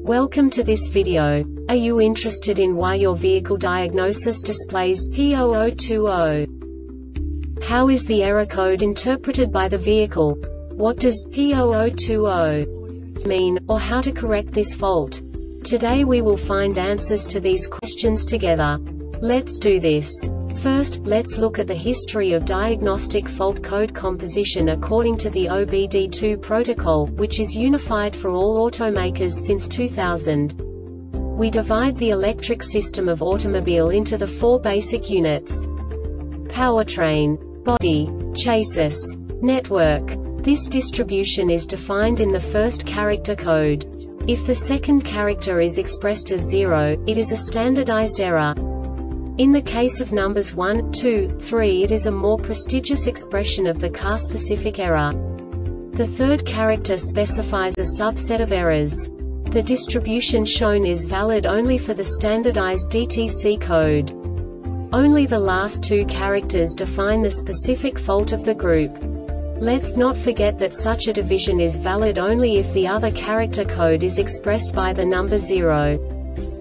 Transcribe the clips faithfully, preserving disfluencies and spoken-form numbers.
Welcome to this video. Are you interested in why your vehicle diagnosis displays P zero zero two zero? How is the error code interpreted by the vehicle? What does P zero zero two zero mean, or how to correct this fault? Today we will find answers to these questions together. Let's do this. First, let's look at the history of diagnostic fault code composition according to the O B D two protocol, which is unified for all automakers since two thousand. We divide the electric system of automobile into the four basic units: powertrain, body, chassis, network. This distribution is defined in the first character code. If the second character is expressed as zero, it is a standardized error. In the case of numbers one, two, three, it is a more prestigious expression of the car-specific error. The third character specifies a subset of errors. The distribution shown is valid only for the standardized D T C code. Only the last two characters define the specific fault of the group. Let's not forget that such a division is valid only if the other character code is expressed by the number zero.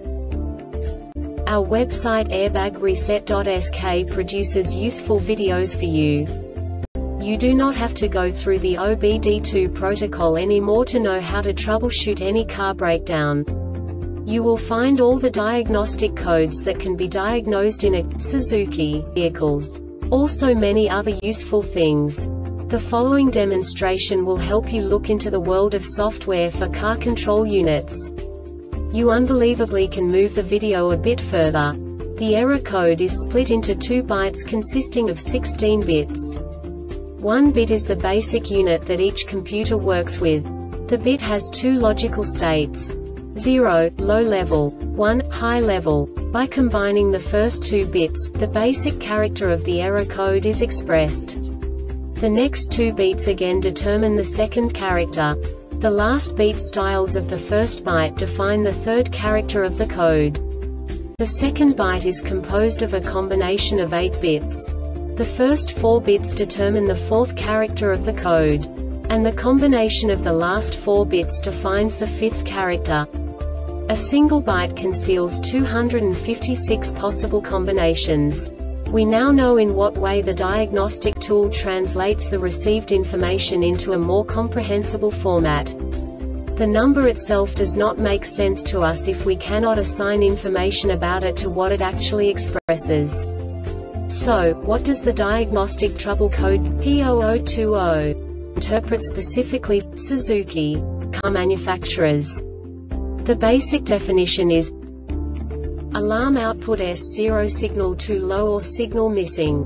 Our website airbag reset dot S K produces useful videos for you. You do not have to go through the O B D two protocol anymore to know how to troubleshoot any car breakdown. You will find all the diagnostic codes that can be diagnosed in a Suzuki vehicles. Also many other useful things. The following demonstration will help you look into the world of software for car control units. You unbelievably can move the video a bit further. The error code is split into two bytes consisting of sixteen bits. One bit is the basic unit that each computer works with. The bit has two logical states: zero, low level, one, high level. By combining the first two bits, the basic character of the error code is expressed. The next two beats again determine the second character. The last beat styles of the first byte define the third character of the code. The second byte is composed of a combination of eight bits. The first four bits determine the fourth character of the code. And the combination of the last four bits defines the fifth character. A single byte conceals two hundred fifty-six possible combinations. We now know in what way the diagnostic tool translates the received information into a more comprehensible format. The number itself does not make sense to us if we cannot assign information about it to what it actually expresses. So, what does the diagnostic trouble code P zero zero two zero interpret specifically for Suzuki car manufacturers? The basic definition is alarm output S zero, signal too low or signal missing.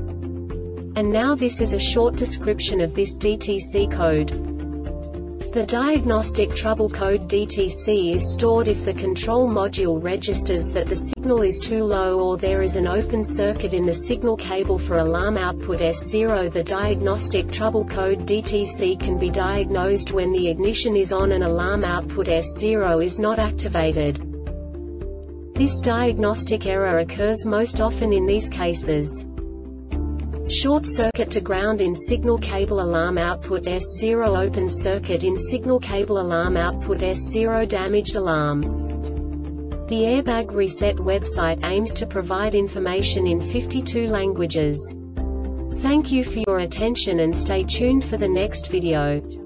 And now this is a short description of this D T C code. The diagnostic trouble code D T C is stored if the control module registers that the signal is too low or there is an open circuit in the signal cable for alarm output S zero. The diagnostic trouble code D T C can be diagnosed when the ignition is on and alarm output S zero is not activated. This diagnostic error occurs most often in these cases: short circuit to ground in signal cable alarm output S zero, open circuit in signal cable alarm output S zero, damaged alarm. The Airbag Reset website aims to provide information in fifty-two languages. Thank you for your attention and stay tuned for the next video.